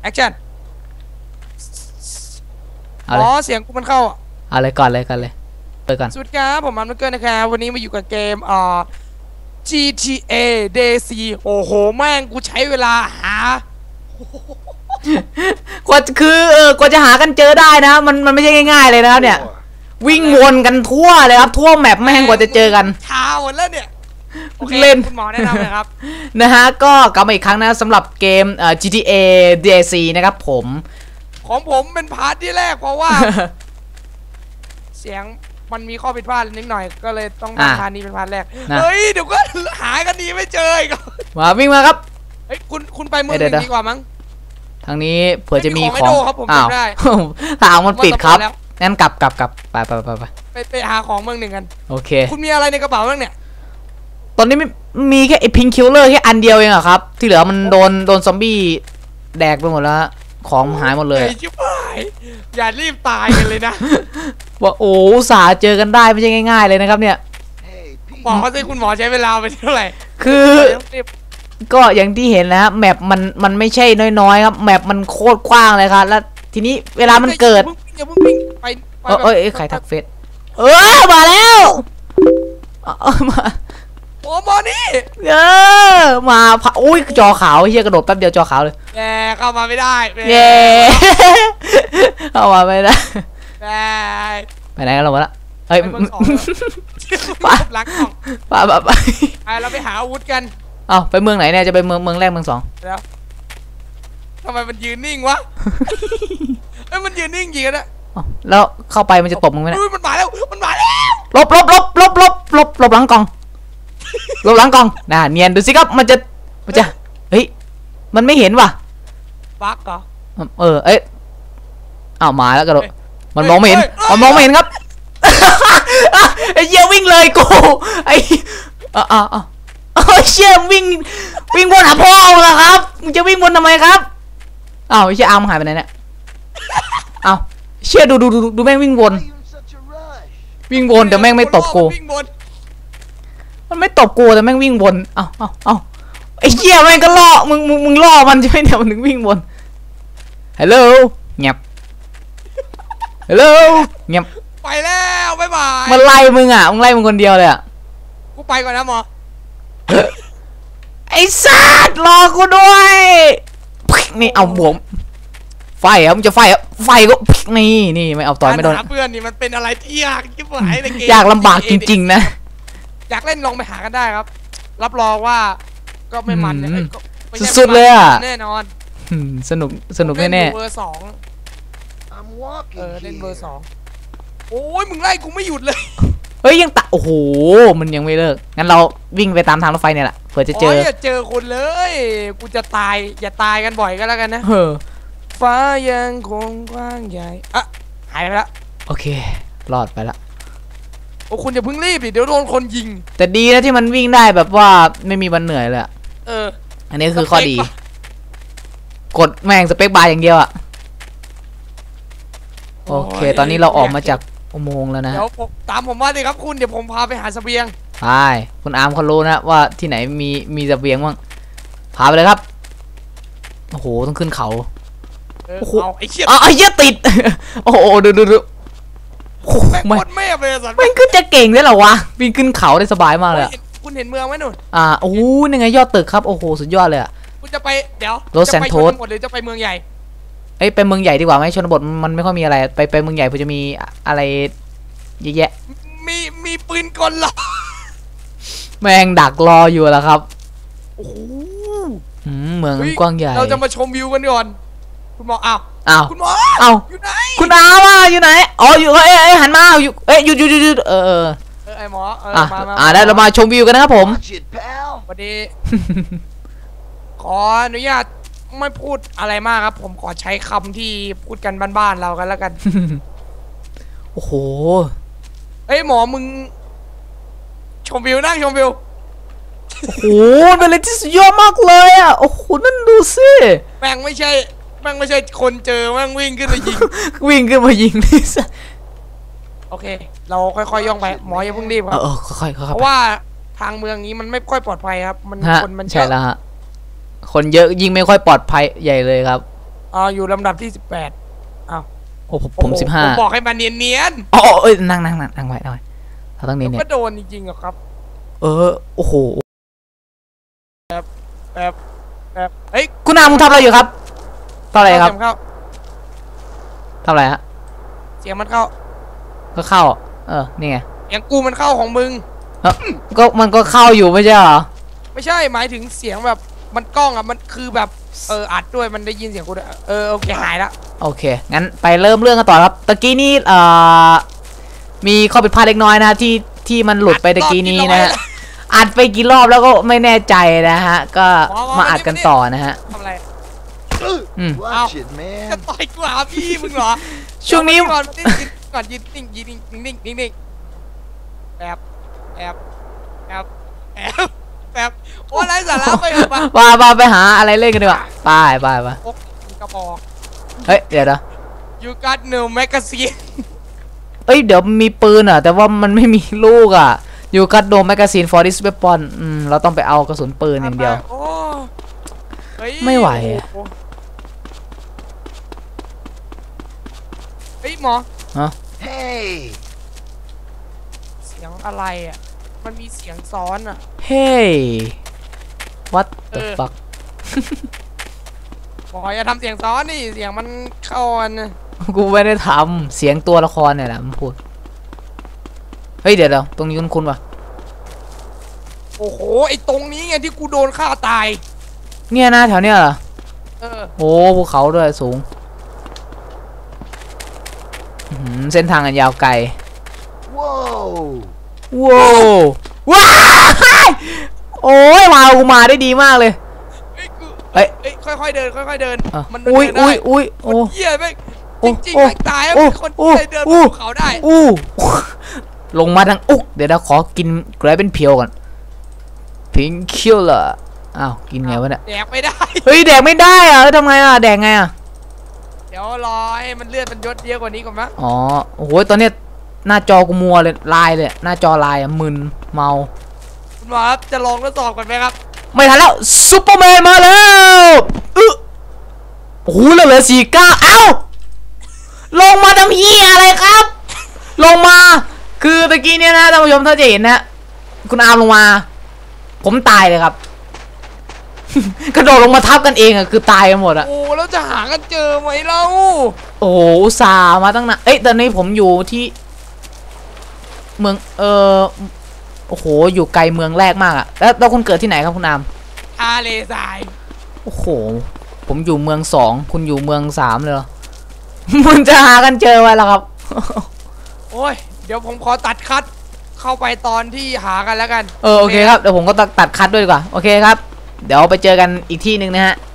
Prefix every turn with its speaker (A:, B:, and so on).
A: แอคชั่นอ๋อเสียงกูมันเข้า
B: อะไรก่อนเลยเปิดก่อน
A: สวัสดีครับผมมันเกินนะครับวันนี้มาอยู่กับเกมGTA DC โอ้โหแม่งกูใช้เวลาห
B: ากว่าคือกว่าจะหากันเจอได้นะมันไม่ใช่ง่ายๆเลยนะครับเนี่ยวิ่งวนกันทั่วเลยครับทั่วแมปแม่งกว่าจะเจอกัน
A: เช้าหมดแล้วเนี่ย
B: เล่น
A: คุณหมอแนะนำเลยครับ
B: นะฮะก็กลับมาอีกครั้งนะสำหรับเกมGTA DC นะครับผม
A: ของผมเป็นพาร์ทที่แรกเพราะว่า เสียงมันมีข้อผิดพลาดนิดหน่อยก็เลยต้องมาพาร์ทนี้เป็นพาร์ทแรกเฮ้ยเดี๋ยวก็หากันดีไม่เจออีก
B: มาวิ่งมาครับ
A: เฮ้ยคุณไปเมืองหนึ่งดีกว่ามั้ง
B: ทางนี้เผื่อจะมีของ
A: อ้าว
B: ทางมันปิดครับงั้นกลับไป
A: หาของเมืองหนึ่งกัน
B: โอเค
A: คุณมีอะไรในกระเป๋าบ้างเนี่ย
B: ตอนนี้มีแค่ไอ้พิงคิลเลอร์แค่อันเดียวเองอะครับที่เหลือมันโดนซอมบี้แดกไปหมดแล้วของหายหมดเลย
A: ชิบหายอย่ารีบตายกันเลยนะ
B: ว่าโอ้สาเจอกันได้ไม่ใช่ง่ายๆเลยนะครับเนี่ย
A: บอกว่าคุณหมอใช้เวลาไปเท่าไหร่
B: คือก็อย่างที่เห็นนะฮะแมปมันไม่ใช่น้อยๆครับแมปมันโคตรกว้างเลยครับแล้วทีนี้เวลามันเกิดเอ้ยใครทักเฟซมาแล้วมา
A: โอ้บอนี่
B: มาอุ้ยจอขาวเฮียกระโดดแป๊บเดียวจอขาวเลย
A: แย่เข้ามาไม่ได้
B: เข้ามาไม่ได้ไปไหนกันเราละเฮ้ย
A: ป้าหลังของ
B: ป้าไป
A: เราไปหาอาวุธกัน
B: ไปเมืองไหนเนี่ยจะไปเมืองแรกเมืองสอง
A: แล้วทำไมมันยืนนิ่งวะมันยืนนิ่งจริงนะ
B: แล้วเข้าไปมันจะตบมึงไหมเนี่ย
A: มันมาแล้ว
B: ลบหลังกองหลังกองเนียนดูสิครับมันจะเฮ้ยมันไม่เห็นว่ะ
A: บั๊กเหรอ
B: มาแล้วกระโดดมันมองไม่เห็นครับไอ้เหี้ยวิ่งเลยกูไอ้เชี่ยวิ่งวนหาพ่อเหรอครับมึงจะวิ่งวนทำไมครับไอ้เชี่ยอาร์มหายไปไหนเนี่ยเชี่ยดูแม่งวิ่งวนแต่แม่งไม่ตบกูมันไม่ตบกูแต่แม่งวิ่งวนไอ้เหี้ยแม่งก็ล่อมึงล่อมันใช่ไหมเนี่ยมันถึงวิ่งวนฮัลโหลเงียบฮัลโหลเงียบ
A: ไปแล้วบ๊ายบาย
B: มันไล่มึงไล่มึงคนเดียวเลย
A: กูไปก่อนนะหมอ
B: ไอ้สัตว์รอกูด้วยนี่เอาบวมไฟมึงจะไฟก็นี่ไม่เอาต่อยไม่โดน
A: เพื่อนนี่มันเป็นอะไรที่ยากที่หายในเกม
B: ยากลำบากจริงๆนะ
A: อยากเล่นลองไปหากันได้ครับรับรองว่าก็ไม่มัน
B: สุดๆเลย
A: แน่นอน
B: สนุกแน่
A: ๆเบอร์สองเล่นเบอร์สองโอ้ยมึงไล่กูไม่หยุดเลย
B: เฮ้ยยังโอ้โหมันยังไม่เลิกงั้นเราวิ่งไปตามทางรถไฟเนี่ยแหละเผื่อจะเจอ
A: อย่าเจอคนเลยกูจะตายอย่าตายกันบ่อยก็แล้วกันนะฟ้ายังคงกว้างใหญ่หายไปแล้ว
B: โอเครอดไปละ
A: โอ้คุณอย่าเพิ่งรีบดิเดี๋ยวโดนคนยิง
B: แต่ดีนะที่มันวิ่งได้แบบว่าไม่มีวันเหนื่อยเลยอันนี้คือข้อดีกดแม่งสเปคบาร์อย่างเดียวโอเคตอนนี้เราออกมาจากอุโมงค์แล้วนะ
A: เดี๋ยวตามผมมาเลยครับคุณเดี๋ยวผมพาไปหาเสบียง
B: ใช่คุณอาร์มเขารู้นะว่าที่ไหนมีเสบียงบ้างพาไปเลยครับโอ้โหต้องขึ้นเขา
A: โอ้โหไอ้เ
B: หี้ยติดโอ้โหดู
A: ไม่เลยสัตว์
B: มันขึ้นจะเก่งได้หรอวะวิ่งขึ้นเขาได้สบายมากเลย
A: คุณเห็นเมืองไหมหนุ่ม
B: โอ้นี่ไงยอดตึกครับโอ้โหสุดยอดเลย
A: คุณจะไปเดี๋ยว
B: โรสแซนโทส
A: หมดเลยจะไปเมืองใหญ่
B: ไปเมืองใหญ่ดีกว่าไหมชนบทมันไม่ค่อยมีอะไรไปเมืองใหญ่เพื่อจะมีอะไรเยอะแยะ
A: มีปืนกลเหรอ
B: แม่งดักรออยู่แล้วครับ
A: โอ้โห
B: เมืองกว้างใหญ่
A: เราจะมาชมวิวกันก่อนคุณหมอคุณหมอ
B: อยู่ไหนคุณอาอยู่ไหนอยู่หันมาอยู่หยุด
A: ไอหมอ
B: ได้เรามาชมวิวกันนะครับผม
A: สวัสดีขออนุญาตไม่พูดอะไรมากครับผมขอใช้คำที่พูดกันบ้านๆเรากันแล้วกัน
B: โอ้โห
A: หมอมึงชมวิวนั่งชมวิว
B: โอ้โหเป็นอะไรที่สุดยอดมากเลยโอ้โหนั่นดูสิ
A: แม่งไม่ใช่คนเจอแม่งวิ่งขึ้นมายิง
B: นี่สิ
A: โอเคเราค่อยๆย่องไปหมออย่าเพิ่งรีบครับ
B: ค่อย
A: เพราะว่าทางเมืองนี้มันไม่ค่อยปลอดภัยครับคนมัน
B: ใช่แล้วฮะคนเยอะยิ่งไม่ค่อยปลอดภัยใหญ่เลยครับ
A: อยู่ลำดับที่18อ้าว
B: โอ้ผม15
A: ผมบอกให้มันเนียน
B: อ๋อเอ้ยนั่งไว้เราต้องเนียน
A: ก็โดนจริงๆเหรอครับ
B: โอ้โห
A: แบบเฮ้ย
B: คุณอามึงทำอะไรอยู่ครับทำอะไรครับทำอะไรฮะ
A: เสียงมันเข้า
B: ก็เข้านี่ไง
A: เสียงกูมันเข้าของมึง
B: ก็มันก็เข้าอยู่ไม่ใช่เหรอ
A: ไม่ใช่หมายถึงเสียงแบบมันกล้องอ่ะมันคือแบบอัดด้วยมันได้ยินเสียงกูด้วยโอเคหายละ
B: โอเคงั้นไปเริ่มเรื่องกันต่อครับตะกี้นี่มีข้อผิดพลาดเล็กน้อยนะที่มันหลุดไปตะกี้นี้นะฮะอัดไปกี่รอบแล้วก็ไม่แน่ใจนะฮะก็มาอัดกันต่อนะฮะ
A: ทำอะไร
C: เอา
A: จะต่อยกูหาพี่มึงเหรอ
B: ช่วงนี้
A: ก่อนยืนนิ่งแอบโอ้ไรสาระไป
B: ไปหาอะไรเล่นกันดีกว่าไป
A: พกกระบอก
B: เฮ้ยเดี๋ยวนะ
A: You got no magazine
B: เดี๋ยวมีปืนแต่ว่ามันไม่มีลูกYou got no magazine for this weapon เราต้องไปเอากระสุนปืนอย่างเดียวไม่ไหว
A: เฮ้ยหมอ
C: เฮ้ย
A: เสียงอะไรมันมีเสียงซ้อน
B: Hey What the fuck
A: บอกอย่าทำเสียงซ้อนนี่เสียงมันเข้าอัน
B: กูไม่ได้ทำเสียงตัวละครเนี่ยแหละมันพูดเฮ้ยเดี๋ยวตรงนี้คุ้นป่ะ
A: โอ้โหไอตรงนี้ไงที่กูโดนฆ่าตาย
B: เนี่ยนะแถวเนี้ยเหรอโอ้ภูเขาด้วยสูงเส้นทางอันยาวไกลว้าวโอ้ยมาได้ดีมากเลย
A: เฮ้ยค่อยๆเดินมัน
B: อุ้ย
A: โอ้เหี้ยแม่งจริงๆไม่ตายคนที่เดินภูเขาได้
B: ลงมาทางเดี๋ยวเราขอกินแกลเป็นเพียวก่อนพิงคิลเลอร์กินไงวะเนี่ย
A: แดกไม่ได้
B: เฮ้ยแดกไม่ได้ทำไงแดกไง
A: เดี๋ยวรอให้มันเลือดมันยศเยอะกว่านี้ก่อนมั้ง
B: โอ้โหตอนเนี้ยหน้าจอกูมัวเลยลายเลยหน้าจอลายมึนเมา
A: คุณหมอครับจะลองทดสอบก่อนไหมครับ
B: ไม่ทันแล้วซูเปอร์แมนมาแล้วโอ้โหเหลือ49ลงมาทำเหี้ยอะไรครับลงมาคือตะกี้เนี่ยนะท่านผู้ชมถ้าจะเห็นนะคุณอาร์มลงมาผมตายเลยครับกระโดดลงมาทับกันเองคือตายกันหมด
A: โอ้แล้วจะหากันเจอไหมเรา
B: โอ้อุตส่าห์มาตั้งนานตอนนี้ผมอยู่ที่เมืองโอ้โหอยู่ไกลเมืองแรกมากแล้วคุณเกิดที่ไหนครับคุณอาร์ม
A: ทะเลทราย
B: โอ้โหผมอยู่เมือง2คุณอยู่เมือง3เลยเหรอมึงจะหากันเจอไว้แล้วครับ
A: โอ้ยเดี๋ยวผมขอตัดคัดเข้าไปตอนที่หากันแล้วกัน
B: โอเคครับเดี๋ยวผมก็ตัดคัดด้วยดีกว่าโอเคครับเดี๋ยวไปเจอกันอีกที่หนึ่งนะฮะ